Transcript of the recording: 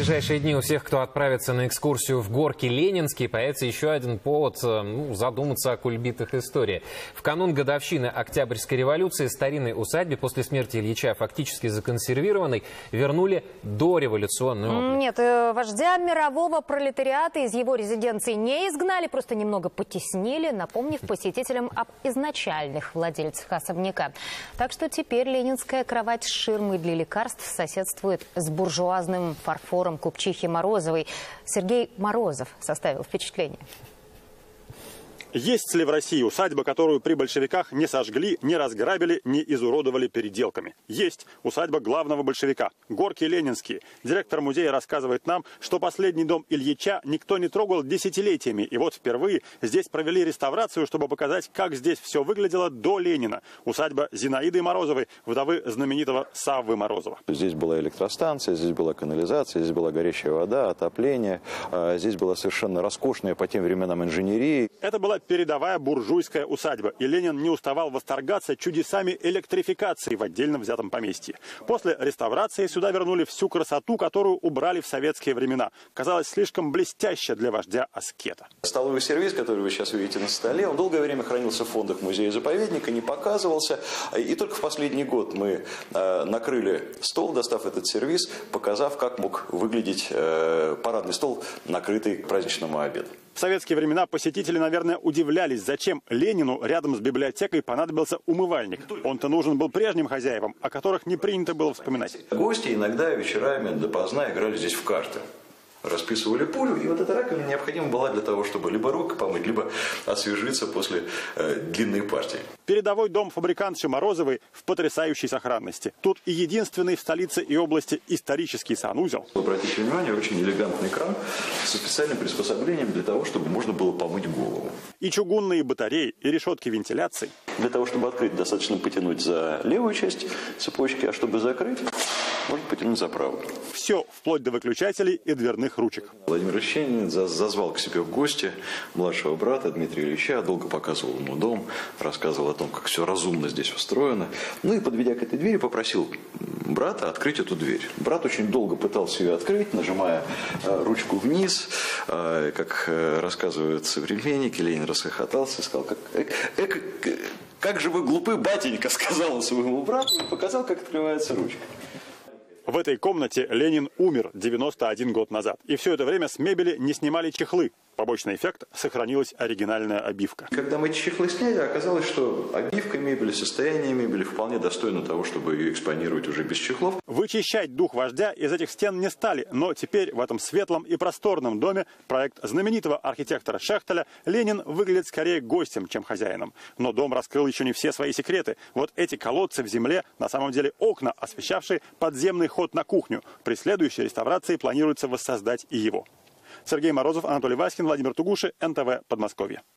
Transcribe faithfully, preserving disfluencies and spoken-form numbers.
ближайшие дни у всех, кто отправится на экскурсию в Горки Ленинские, появится еще один повод ну, задуматься о кульбитах истории. В канун годовщины Октябрьской революции старинной усадьбе после смерти Ильича, фактически законсервированной, вернули дореволюционный облик. Нет, вождя мирового пролетариата из его резиденции не изгнали, просто немного потеснили, напомнив посетителям об изначальных владельцах особняка. Так что теперь ленинская кровать с ширмой для лекарств соседствует с буржуазным фарфором купчихи Морозовой. Сергей Морозов составил впечатление. Есть ли в России усадьба, которую при большевиках не сожгли, не разграбили, не изуродовали переделками? Есть усадьба главного большевика – Горки Ленинские. Директор музея рассказывает нам, что последний дом Ильича никто не трогал десятилетиями. И вот впервые здесь провели реставрацию, чтобы показать, как здесь все выглядело до Ленина. Усадьба Зинаиды Морозовой, вдовы знаменитого Саввы Морозова. Здесь была электростанция, здесь была канализация, здесь была горячая вода, отопление. Здесь была совершенно роскошная по тем временам инженерия. Это была передовая буржуйская усадьба, и Ленин не уставал восторгаться чудесами электрификации в отдельно взятом поместье. После реставрации сюда вернули всю красоту, которую убрали в советские времена. Казалось слишком блестяще для вождя-аскета. Столовый сервиз, который вы сейчас видите на столе, он долгое время хранился в фондах музея-заповедника, не показывался. И только в последний год мы э, накрыли стол, достав этот сервиз, показав, как мог выглядеть э, парадный стол, накрытый к праздничному обеду. В советские времена посетители, наверное, удивлялись, зачем Ленину рядом с библиотекой понадобился умывальник. Он-то нужен был прежним хозяевам, о которых не принято было вспоминать. Гости иногда вечерами допоздна играли здесь в карты. Расписывали пулю, и вот эта раковина необходима была для того, чтобы либо руки помыть, либо освежиться после э, длинной партии. Передовой дом фабрикантши Морозовой в потрясающей сохранности. Тут и единственный в столице и области исторический санузел. Обратите внимание, очень элегантный кран с специальным приспособлением для того, чтобы можно было помыть голову. И чугунные батареи, и решетки вентиляции. Для того, чтобы открыть, достаточно потянуть за левую часть цепочки, а чтобы закрыть, можно потянуть за правую. Все, вплоть до выключателей и дверных ручек. Владимир Ильич Ленин зазвал к себе в гости младшего брата Дмитрия Ильича, долго показывал ему дом, рассказывал о том, как все разумно здесь устроено. Ну и, подведя к этой двери, попросил брата открыть эту дверь. Брат очень долго пытался ее открыть, нажимая э, ручку вниз. Э, как э, рассказывают современники, Ленин расхохотался и сказал, как, э, э, э, как же вы глупы, батенька, сказал он своему брату и показал, как открывается ручка. В этой комнате Ленин умер девяносто один год назад. И все это время с мебели не снимали чехлы. Побочный эффект – сохранилась оригинальная обивка. Когда мы эти чехлы сняли, оказалось, что обивка мебели, состояние мебели вполне достойно того, чтобы ее экспонировать уже без чехлов. Вычищать дух вождя из этих стен не стали, но теперь в этом светлом и просторном доме проект знаменитого архитектора Шехтеля Ленин выглядит скорее гостем, чем хозяином. Но дом раскрыл еще не все свои секреты. Вот эти колодцы в земле на самом деле окна, освещавшие подземный ход на кухню. При следующей реставрации планируется воссоздать и его. Сергей Морозов, Анатолий Васькин, Владимир Тугуши, эн тэ вэ, Подмосковье.